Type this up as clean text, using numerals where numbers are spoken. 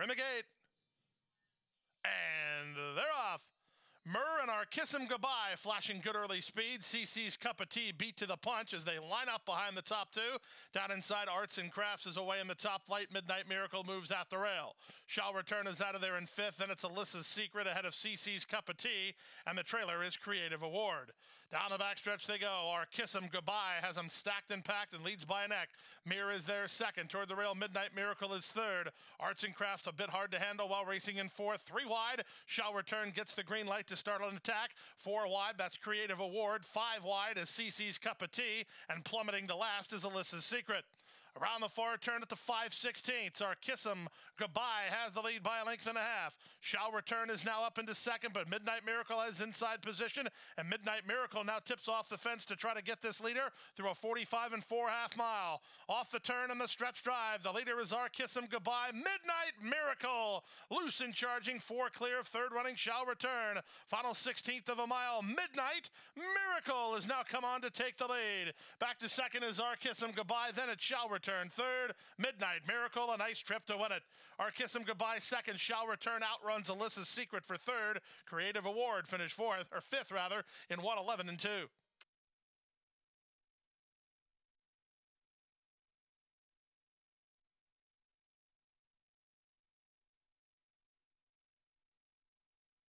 in the gate. And they're off. Murr and our Kiss 'Em Goodbye flashing good early speed. CC's Cup of Tea beat to the punch as they line up behind the top two. Down inside, Arts and Crafts is away in the top flight. Midnight Miracle moves at the rail. Shall Return is out of there in fifth. Then it's Alyssa's Secret ahead of CC's Cup of Tea. And the trailer is Creative Award. Down the backstretch they go. Our Kiss 'Em Goodbye has them stacked and packed and leads by a neck. Mirror is there second. Toward the rail, Midnight Miracle is third. Arts and Crafts a bit hard to handle while racing in fourth. 3 wide. Shall Return gets the green light to start an attack. 4 wide, that's Creative Award. 5 wide is CC's Cup of Tea. And plummeting to last is Alyssa's Secret. Around the far turn at the 5/16, our Kiss 'Em Goodbye has the lead by a length and a half. Shall Return is now up into second, but Midnight Miracle has inside position, and Midnight Miracle now tips off the fence to try to get this leader through a 45 4/2 mile. Off the turn and the stretch drive, the leader is our Kiss 'Em Goodbye. Midnight Miracle loose and charging, 4 clear of third running Shall Return. Final 16th of a mile, Midnight Miracle has now come on to take the lead. Back to second is our Kiss 'Em Goodbye, then it Shall Return third. Midnight Miracle, a nice trip to win it. Our Kiss 'Em Goodbye second. Shall Return outruns Alyssa's Secret for third. Creative Award finished fifth in 1:11 and 2.